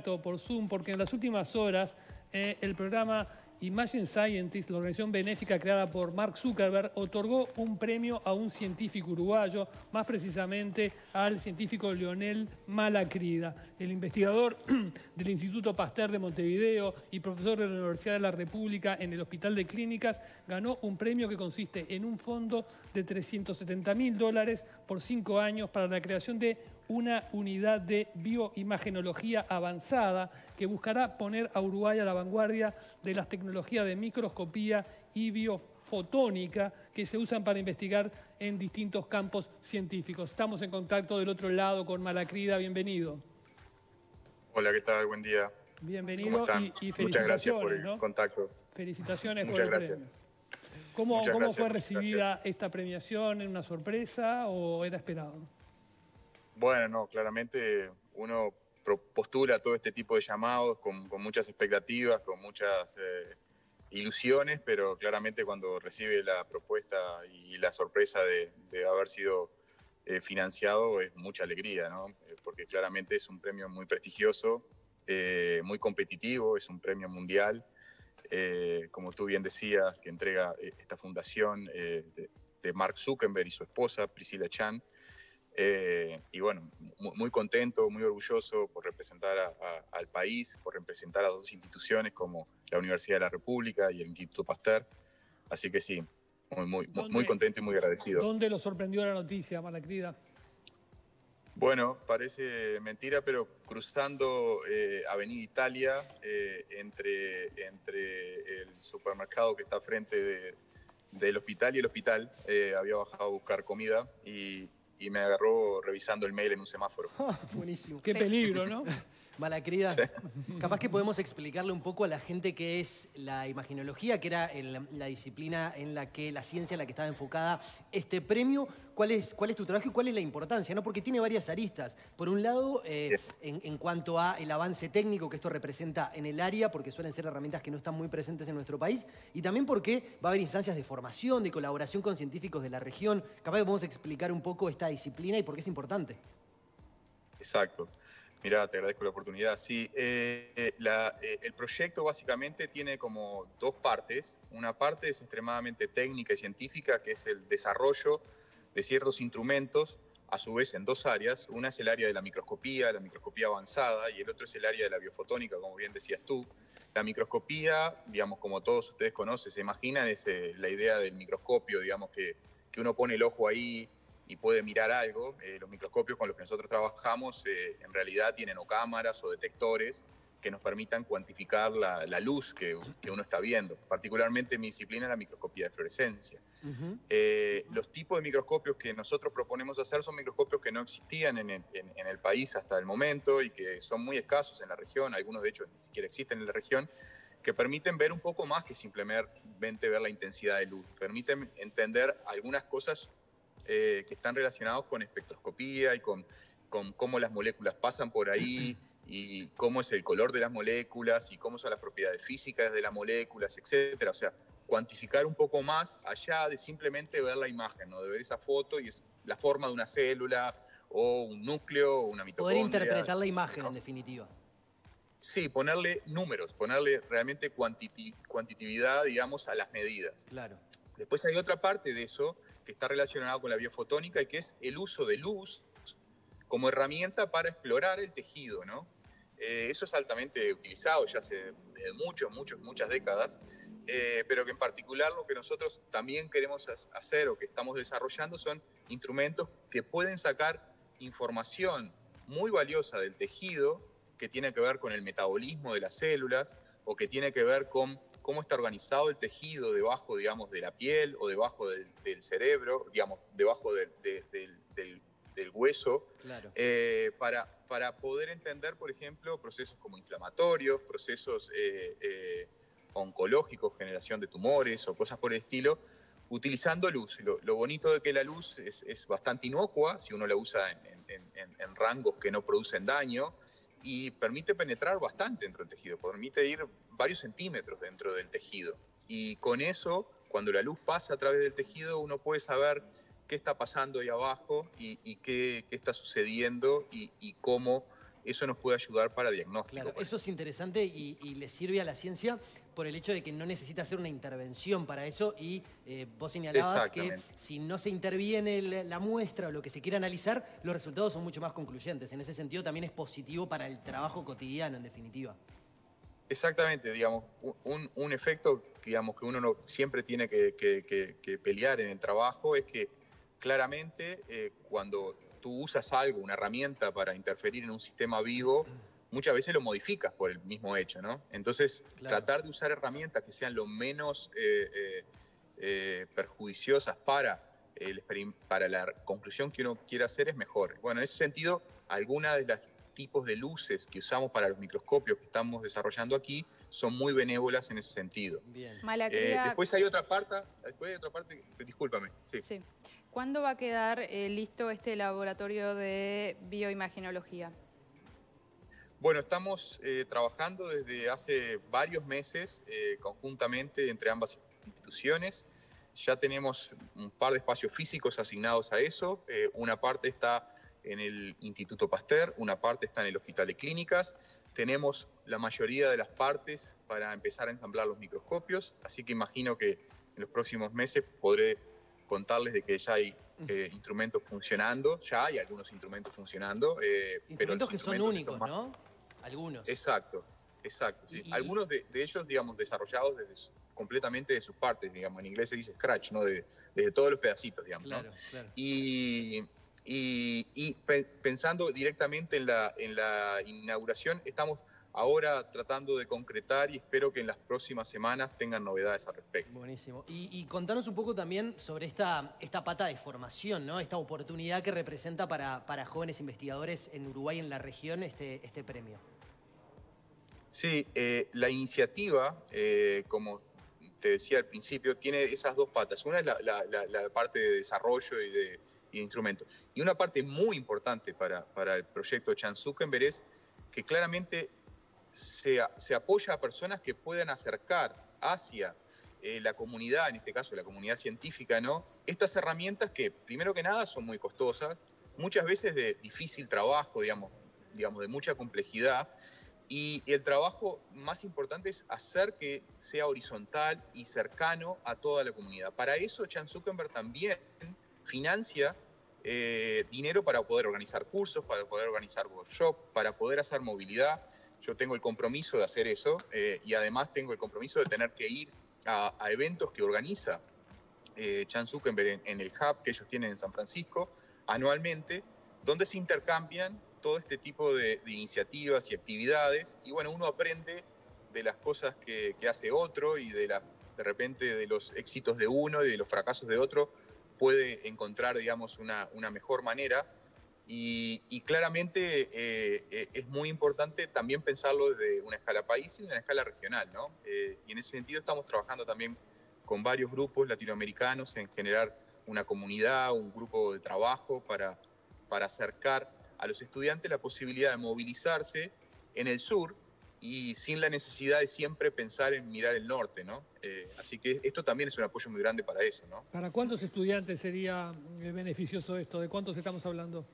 contacto por Zoom porque en las últimas horas el programa Imagine Scientist, la organización benéfica creada por Mark Zuckerberg, otorgó un premio a un científico uruguayo, más precisamente al científico Leonel Malacrida. El investigador del Instituto Pasteur de Montevideo y profesor de la Universidad de la República en el Hospital de Clínicas ganó un premio que consiste en un fondo de $370.000 por 5 años para la creación de una unidad de bioimagenología avanzada que buscará poner a Uruguay a la vanguardia de las tecnologías de microscopía y biofotónica que se usan para investigar en distintos campos científicos. Estamos en contacto del otro lado con Malacrida. Bienvenido. Hola, ¿qué tal? Buen día. Bienvenido. ¿Cómo están? Y felicitaciones. Muchas gracias por el contacto. Felicitaciones Muchas por el gracias. premio. ¿Cómo fue recibida esta premiación? ¿En una sorpresa o era esperado? Bueno, no, claramente uno postula todo este tipo de llamados con muchas expectativas, con muchas ilusiones, pero claramente cuando recibe la propuesta y la sorpresa de haber sido financiado es mucha alegría, ¿no? Porque claramente es un premio muy prestigioso, muy competitivo, es un premio mundial, como tú bien decías, que entrega esta fundación de Mark Zuckerberg y su esposa, Priscilla Chan. Y bueno, muy contento, muy orgulloso por representar al país, por representar a dos instituciones como la Universidad de la República y el Instituto Pasteur. Así que sí, muy contento y muy agradecido. ¿Dónde lo sorprendió la noticia, Malacrida? Bueno, parece mentira, pero cruzando Avenida Italia, entre el supermercado que está frente del hospital y el hospital, había bajado a buscar comida y me agarró revisando el mail en un semáforo. Buenísimo. Qué peligro, ¿no? Malacrida, Sí. capaz que podemos explicarle un poco a la gente qué es la imagenología, que era la disciplina en la que, la ciencia en la que estaba enfocada este premio. ¿Cuál es tu trabajo y cuál es la importancia? ¿No? Porque tiene varias aristas. Por un lado, en cuanto a el avance técnico que esto representa en el área, porque suelen ser herramientas que no están muy presentes en nuestro país, y también porque va a haber instancias de formación, de colaboración con científicos de la región. Capaz que podemos explicar un poco esta disciplina y por qué es importante. Exacto. Mirá, te agradezco la oportunidad. Sí, el proyecto básicamente tiene como dos partes. Una parte es extremadamente técnica y científica, que es el desarrollo de ciertos instrumentos, a su vez en dos áreas. Una es el área de la microscopía avanzada, y el otro es el área de la biofotónica, como bien decías tú. La microscopía, digamos, como todos ustedes conocen, se imaginan, es la idea del microscopio, digamos, que uno pone el ojo ahí y puede mirar algo. Los microscopios con los que nosotros trabajamos en realidad tienen o cámaras o detectores que nos permitan cuantificar la luz que uno está viendo. Particularmente mi disciplina es la microscopía de fluorescencia. Los tipos de microscopios que nosotros proponemos hacer son microscopios que no existían en el país hasta el momento y que son muy escasos en la región, algunos de hecho ni siquiera existen en la región, que permiten ver un poco más que simplemente ver la intensidad de luz. Permiten entender algunas cosas que están relacionados con espectroscopía y con cómo las moléculas pasan por ahí y cómo es el color de las moléculas y cómo son las propiedades físicas de las moléculas, etc. O sea, cuantificar un poco más allá de simplemente ver la imagen, ¿no? De ver esa foto y es la forma de una célula o un núcleo o una mitocondria. Poder interpretar la imagen, ¿no? En definitiva. Sí, ponerle números, ponerle realmente cuantitividad, digamos, a las medidas. Claro. Después hay otra parte de eso que está relacionado con la biofotónica y que es el uso de luz como herramienta para explorar el tejido, ¿no? Eso es altamente utilizado ya hace muchas décadas, pero que en particular lo que nosotros también queremos hacer o que estamos desarrollando son instrumentos que pueden sacar información muy valiosa del tejido que tiene que ver con el metabolismo de las células o que tiene que ver con cómo está organizado el tejido debajo, digamos, de la piel o debajo del cerebro, digamos, debajo del hueso, claro. Para poder entender, por ejemplo, procesos como inflamatorios, procesos oncológicos, generación de tumores o cosas por el estilo, utilizando luz. Lo bonito de que la luz es bastante inocua, si uno la usa en rangos que no producen daño, y permite penetrar bastante dentro del tejido, permite ir varios centímetros dentro del tejido. Y con eso, cuando la luz pasa a través del tejido, uno puede saber qué está pasando ahí abajo y qué está sucediendo y cómo eso nos puede ayudar para diagnóstico. Claro, eso es interesante y le sirve a la ciencia por el hecho de que no necesita hacer una intervención para eso y vos señalabas que si no se interviene la muestra o lo que se quiere analizar, los resultados son mucho más concluyentes. En ese sentido también es positivo para el trabajo cotidiano, en definitiva. Exactamente, digamos, un efecto digamos, que uno no, siempre tiene que pelear en el trabajo es que claramente cuando tú usas algo, una herramienta para interferir en un sistema vivo, muchas veces lo modificas por el mismo hecho, ¿no? Entonces, tratar de usar herramientas que sean lo menos perjudiciosas para la conclusión que uno quiere hacer es mejor. Bueno, en ese sentido, algunas de las tipos de luces que usamos para los microscopios que estamos desarrollando aquí son muy benévolas en ese sentido. Bien. Después hay otra parte, discúlpame. Sí. Sí. ¿Cuándo va a quedar listo este laboratorio de bioimagenología? Bueno, estamos trabajando desde hace varios meses conjuntamente entre ambas instituciones. Ya tenemos un par de espacios físicos asignados a eso. Una parte está en el Instituto Pasteur, una parte está en el Hospital de Clínicas. Tenemos la mayoría de las partes para empezar a ensamblar los microscopios, así que imagino que en los próximos meses podré contarles de que ya hay instrumentos funcionando, ya hay algunos instrumentos funcionando. Instrumentos que son únicos, ¿no? Algunos. Exacto, sí. Algunos de ellos, digamos, desarrollados completamente de sus partes, digamos, en inglés se dice scratch, ¿no? De todos los pedacitos, digamos, claro, ¿no? Claro. Y pensando directamente en la inauguración, estamos ahora tratando de concretar y espero que en las próximas semanas tengan novedades al respecto. Buenísimo. Y contanos un poco también sobre esta pata de formación, ¿no? Esta oportunidad que representa para jóvenes investigadores en Uruguay, en la región, este premio. Sí, la iniciativa, como te decía al principio, tiene esas dos patas. Una es la parte de desarrollo y de instrumentos. Y una parte muy importante para el proyecto Chan Zuckerberg es que claramente se apoya a personas que puedan acercar hacia la comunidad, en este caso la comunidad científica, ¿no? Estas herramientas que, primero que nada, son muy costosas, muchas veces de difícil trabajo, digamos de mucha complejidad, y el trabajo más importante es hacer que sea horizontal y cercano a toda la comunidad. Para eso, Chan Zuckerberg también financia dinero para poder organizar cursos, para poder organizar workshops, para poder hacer movilidad. Yo tengo el compromiso de hacer eso y además tengo el compromiso de tener que ir a eventos que organiza Chan Zuckerberg en el hub que ellos tienen en San Francisco anualmente, donde se intercambian todo este tipo de iniciativas y actividades. Y bueno, uno aprende de las cosas que hace otro y de repente de los éxitos de uno y de los fracasos de otro, puede encontrar, digamos, una mejor manera. Y claramente es muy importante también pensarlo desde una escala país y una escala regional, ¿no? Y en ese sentido estamos trabajando también con varios grupos latinoamericanos en generar una comunidad, un grupo de trabajo para acercar a los estudiantes la posibilidad de movilizarse en el sur y sin la necesidad de siempre pensar en mirar el norte, ¿no? Así que esto también es un apoyo muy grande para eso, ¿no? ¿Para cuántos estudiantes sería beneficioso esto? ¿De cuántos estamos hablando?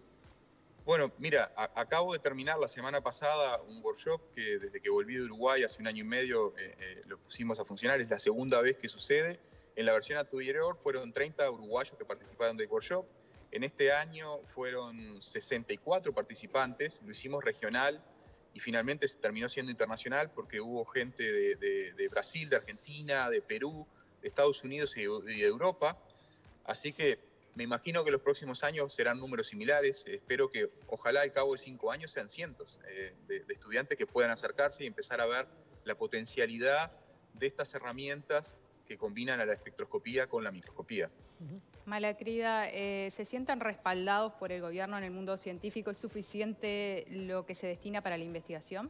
Bueno, mira, acabo de terminar la semana pasada un workshop que desde que volví de Uruguay hace 1 año y medio lo pusimos a funcionar. Es la segunda vez que sucede. En la versión anterior fueron 30 uruguayos que participaron del workshop. En este año fueron 64 participantes. Lo hicimos regional y finalmente se terminó siendo internacional porque hubo gente de Brasil, de Argentina, de Perú, de Estados Unidos y de Europa. Así que me imagino que los próximos años serán números similares. Espero que, ojalá, al cabo de 5 años sean cientos de estudiantes que puedan acercarse y empezar a ver la potencialidad de estas herramientas que combinan a la espectroscopía con la microscopía. Malacrida, ¿se sienten respaldados por el gobierno en el mundo científico? ¿Es suficiente lo que se destina para la investigación?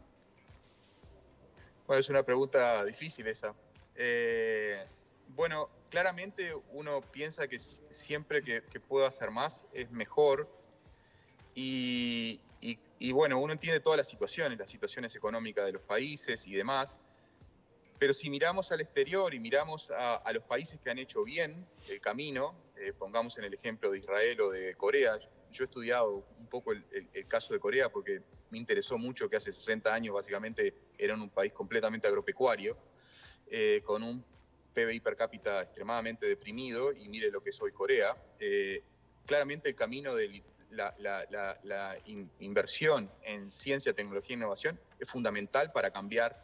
Bueno, es una pregunta difícil esa. Bueno, claramente uno piensa que siempre que pueda hacer más es mejor y bueno, uno entiende todas las situaciones económicas de los países y demás, pero si miramos al exterior y miramos a los países que han hecho bien el camino, pongamos en el ejemplo de Israel o de Corea, yo he estudiado un poco el caso de Corea porque me interesó mucho que hace 60 años básicamente era un país completamente agropecuario, con un PBI per cápita extremadamente deprimido, y mire lo que es hoy Corea. Claramente el camino de la inversión en ciencia, tecnología e innovación es fundamental para cambiar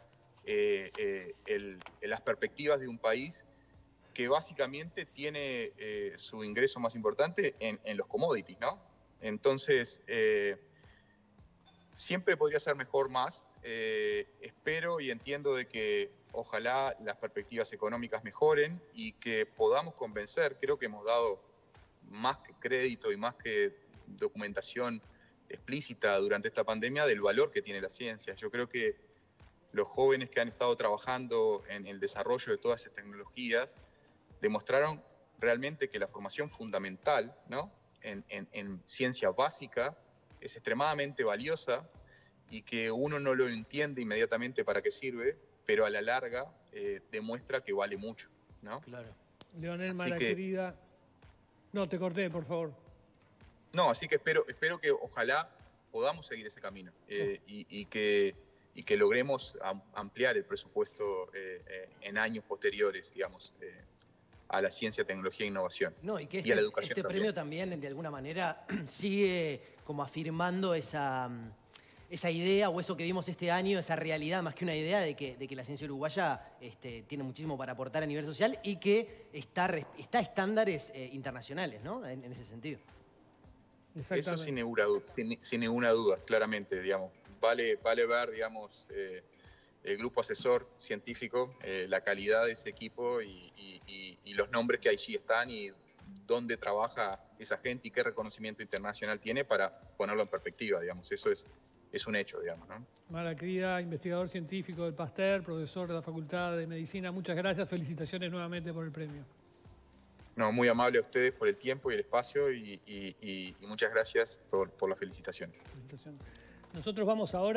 las perspectivas de un país que básicamente tiene su ingreso más importante en los commodities, ¿no? Entonces, siempre podría ser mejor más. Espero y entiendo de que ojalá las perspectivas económicas mejoren y que podamos convencer. Creo que hemos dado más que crédito y más que documentación explícita durante esta pandemia del valor que tiene la ciencia. Yo creo que los jóvenes que han estado trabajando en el desarrollo de todas esas tecnologías demostraron realmente que la formación fundamental, ¿no?, en ciencia básica es extremadamente valiosa y que uno no lo entiende inmediatamente para qué sirve, pero a la larga demuestra que vale mucho, ¿no? Claro. Leonel Maraquerida. No, te corté, por favor. No, así que espero que ojalá podamos seguir ese camino y que logremos ampliar el presupuesto en años posteriores, digamos, a la ciencia, tecnología e innovación. No, y que a la educación este premio también, de alguna manera, sigue como afirmando esa idea o eso que vimos este año, esa realidad más que una idea de que la ciencia uruguaya tiene muchísimo para aportar a nivel social y que está a estándares internacionales, ¿no? En ese sentido. Eso sin ninguna duda, claramente, digamos. Vale ver, digamos, el grupo asesor científico, la calidad de ese equipo y los nombres que allí están y dónde trabaja esa gente y qué reconocimiento internacional tiene para ponerlo en perspectiva, digamos. Eso es un hecho, digamos, ¿no? Maraquerida, investigador científico del Pasteur, profesor de la Facultad de Medicina. Muchas gracias, felicitaciones nuevamente por el premio. No, muy amable a ustedes por el tiempo y el espacio y muchas gracias por las felicitaciones. Nosotros vamos ahora